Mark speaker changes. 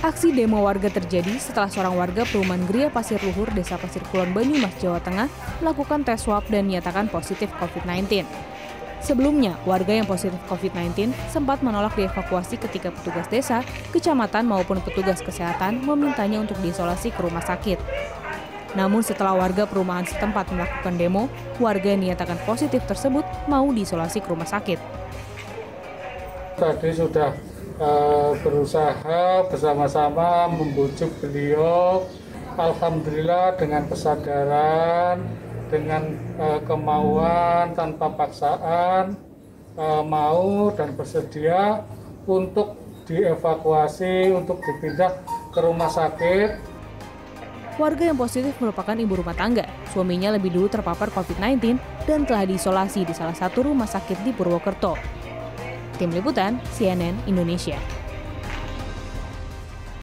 Speaker 1: Aksi demo warga terjadi setelah seorang warga perumahan Gria Pasir Luhur, Desa Pasir Kulon, Banyumas, Jawa Tengah melakukan tes swab dan dinyatakan positif COVID-19. Sebelumnya, warga yang positif COVID-19 sempat menolak dievakuasi ketika petugas desa, kecamatan maupun petugas kesehatan memintanya untuk diisolasi ke rumah sakit. Namun setelah warga perumahan setempat melakukan demo, warga yang dinyatakan positif tersebut mau diisolasi ke rumah sakit.
Speaker 2: Tadi sudah berusaha bersama-sama membujuk beliau, alhamdulillah dengan kesadaran, dengan kemauan tanpa paksaan, mau dan bersedia untuk dievakuasi, untuk dipindah ke rumah sakit.
Speaker 1: Warga yang positif merupakan ibu rumah tangga. Suaminya lebih dulu terpapar COVID-19 dan telah diisolasi di salah satu rumah sakit di Purwokerto. Tim Liputan CNN Indonesia.